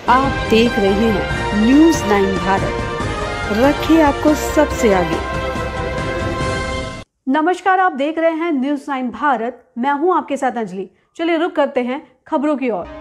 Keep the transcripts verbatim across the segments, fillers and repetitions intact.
आप देख रहे हैं न्यूज़ नाइन भारत, रखिए आपको सबसे आगे। नमस्कार, आप देख रहे हैं न्यूज़ नाइन भारत। मैं हूं आपके साथ अंजलि। चलिए रुक करते हैं खबरों की ओर।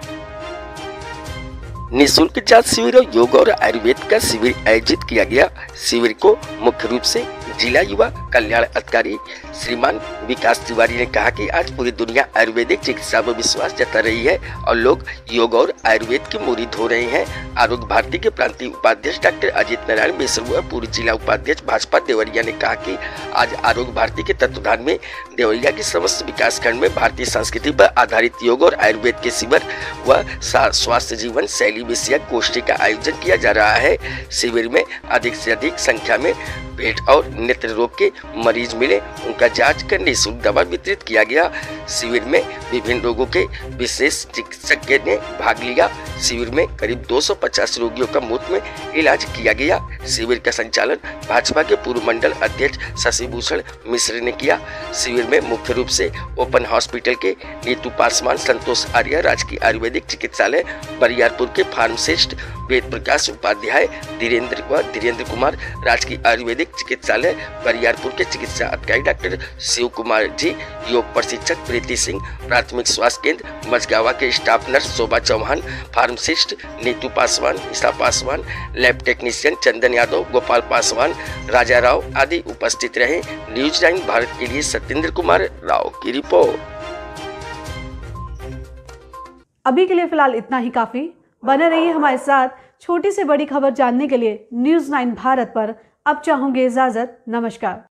निःशुल्क जांच शिविर और योग और आयुर्वेद का शिविर आयोजित किया गया। शिविर को मुख्य रूप से जिला युवा कल्याण अधिकारी श्रीमान विकास तिवारी ने कहा कि आज पूरी दुनिया आयुर्वेदिक चिकित्सा में विश्वास जता रही है और लोग योग और आयुर्वेद की मुरीद हो रहे हैं। आरोग्य भारती के प्रांतीय उपाध्यक्ष डॉक्टर अजित नारायण मिश्र व पूर्व जिला उपाध्यक्ष भाजपा देवरिया ने कहा कि आज आरोग्य भारती के तत्वाधान में देवरिया के समस्त विकास खंड में भारतीय संस्कृति पर आधारित योग और आयुर्वेद के शिविर व स्वास्थ्य जीवन शैली विषयक गोष्ठी का आयोजन किया जा रहा है। शिविर में अधिक से अधिक संख्या में पेट और नेत्र रोग के मरीज मिले, उनका जांच कर निःशुल्क दवा वितरित किया गया। शिविर में विभिन्न रोगों के विशेष चिकित्सज्ञ ने भाग लिया। शिविर में करीब दो सौ पचास रोगियों का मुफ्त में इलाज किया गया। शिविर का संचालन भाजपा के पूर्व मंडल अध्यक्ष शशिभूषण मिश्र ने किया। शिविर में मुख्य रूप से ओपन हॉस्पिटल के नीतू पासवान, संतोष आर्य, राजकीय आयुर्वेदिक चिकित्सालय बरियारपुर के फार्मासिस्ट वेद प्रकाश उपाध्याय, धीरेन्द्र व धीरेन्द्र कुमार, राजकीय आयुर्वेदिक चिकित्सालय बरियारपुर के चिकित्सा अधिकारी डॉक्टर शिव कुमार जी, योग प्रशिक्षक प्रीति सिंह, प्राथमिक स्वास्थ्य केंद्र मझगावा के staff nurse Shobha Chauhan, pharmacist Neetu Paswan, Isha Paswan, lab technician Chandan Yadav, Gopal Paswan, Raja Rao आदि उपस्थित रहे। न्यूज़ नाइन भारत के लिए सत्येंद्र कुमार राव की रिपोर्ट। अभी के लिए फिलहाल इतना ही काफी। बने रहिए हमारे साथ। छोटी से बड़ी खबर जानने के लिए न्यूज़ नाइन भारत पर अब चाहूंगी इजाजत। नमस्कार।